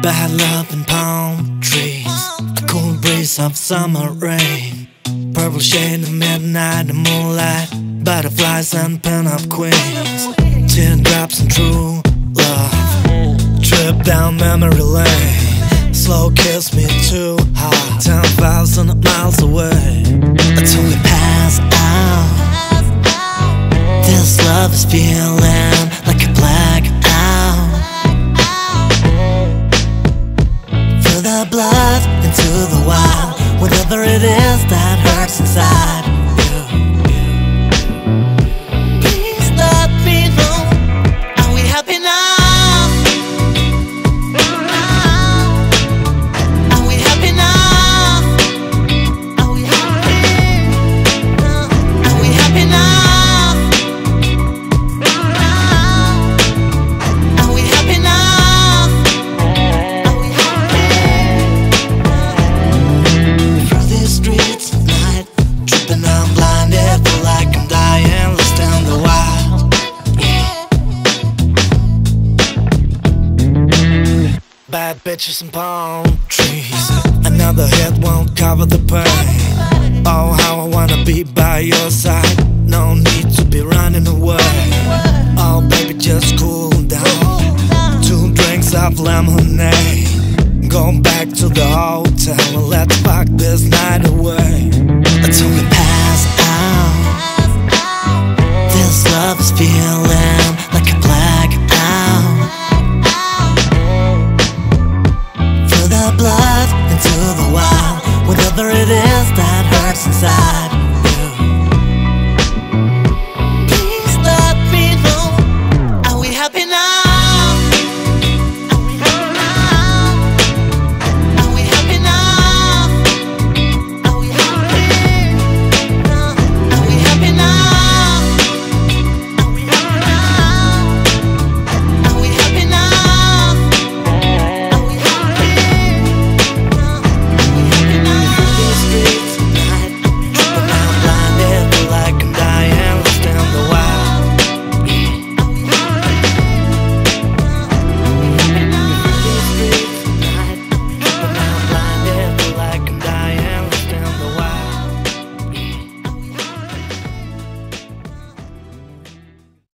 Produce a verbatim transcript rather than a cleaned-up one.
bad love in palm trees, a cool breeze of summer rain, purple shade of midnight, the moonlight, butterflies and pin-up queens, teardrops and true love, trip down memory lane, slow kiss me too hard, ten thousand miles away, until we pass out. This love is feeling like a blackout. Feel the blood into the wild, whatever it is that hurts inside you. Please let me know, are we happy now? Are we happy now? Are we happy? Are we happy now? Bad bitches and palm trees, another hit won't cover the pain. Oh, how I wanna be by your side, no need to be running away. Oh baby, just cool down, two drinks of lemonade, go back to the hotel and let's fuck this night away, until we pass out. This love is feeling